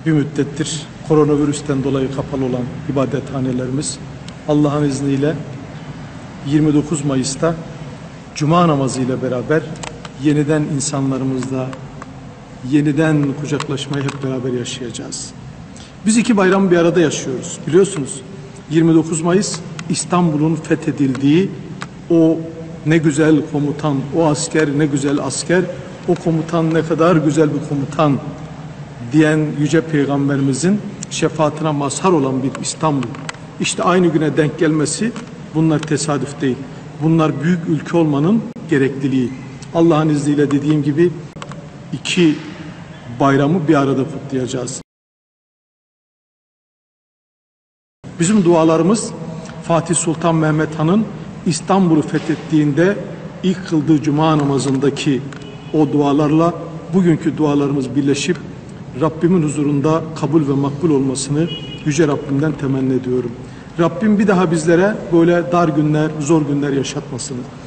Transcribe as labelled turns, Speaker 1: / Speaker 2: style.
Speaker 1: bir müddettir koronavirüsten dolayı kapalı olan ibadethanelerimiz Allah'ın izniyle 29 Mayıs'ta Cuma namazı ile beraber yeniden insanlarımızla yeniden kucaklaşmayı hep beraber yaşayacağız. Biz iki bayramı bir arada yaşıyoruz. Biliyorsunuz 29 Mayıs İstanbul'un fethedildiği, o ne güzel komutan, o asker ne güzel asker, o komutan ne kadar güzel bir komutan diyen Yüce Peygamberimizin şefaatine mazhar olan bir İstanbul. İşte aynı güne denk gelmesi bunlar tesadüf değil. Bunlar büyük ülke olmanın gerekliliği. Allah'ın izniyle dediğim gibi iki bayramı bir arada kutlayacağız. Bizim dualarımız Fatih Sultan Mehmet Han'ın İstanbul'u fethettiğinde ilk kıldığı cuma namazındaki o dualarla bugünkü dualarımız birleşip Rabbimin huzurunda kabul ve makbul olmasını Yüce Rabbimden temenni ediyorum. Rabbim bir daha bizlere böyle dar günler, zor günler yaşatmasın.